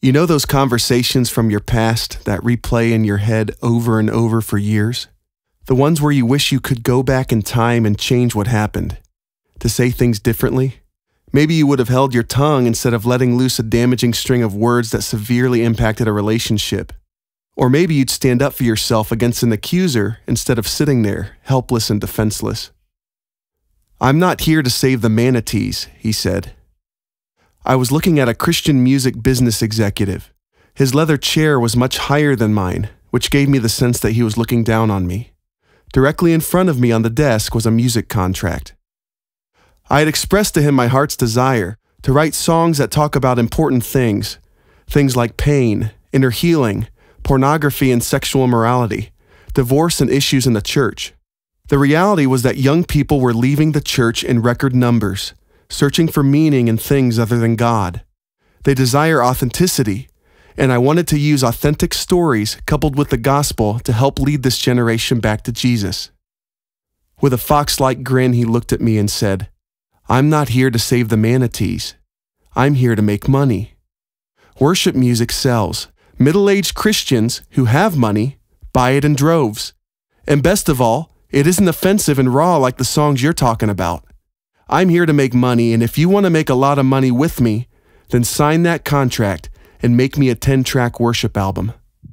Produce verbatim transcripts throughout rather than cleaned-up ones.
You know those conversations from your past that replay in your head over and over for years? The ones where you wish you could go back in time and change what happened, to say things differently? Maybe you would have held your tongue instead of letting loose a damaging string of words that severely impacted a relationship. Or maybe you'd stand up for yourself against an accuser instead of sitting there, helpless and defenseless. "I'm not here to save the manatees," he said. I was looking at a Christian music business executive. His leather chair was much higher than mine, which gave me the sense that he was looking down on me. Directly in front of me on the desk was a music contract. I had expressed to him my heart's desire to write songs that talk about important things, things like pain, inner healing, pornography and sexual immorality, divorce and issues in the church. The reality was that young people were leaving the church in record numbers, searching for meaning in things other than God. They desire authenticity, and I wanted to use authentic stories coupled with the gospel to help lead this generation back to Jesus. With a fox-like grin, he looked at me and said, "I'm not here to save the manatees. I'm here to make money. Worship music sells. Middle-aged Christians who have money buy it in droves. And best of all, it isn't offensive and raw like the songs you're talking about. I'm here to make money, and if you want to make a lot of money with me, then sign that contract and make me a ten-track worship album."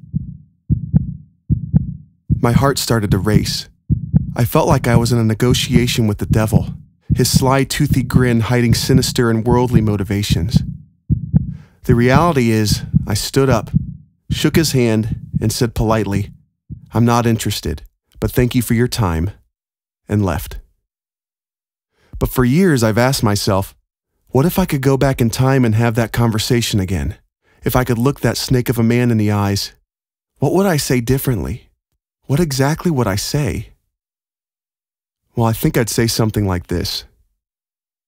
My heart started to race. I felt like I was in a negotiation with the devil, his sly, toothy grin hiding sinister and worldly motivations. The reality is, I stood up, shook his hand, and said politely, "I'm not interested, but thank you for your time," and left. But for years I've asked myself, what if I could go back in time and have that conversation again? If I could look that snake of a man in the eyes, what would I say differently? What exactly would I say? Well, I think I'd say something like this.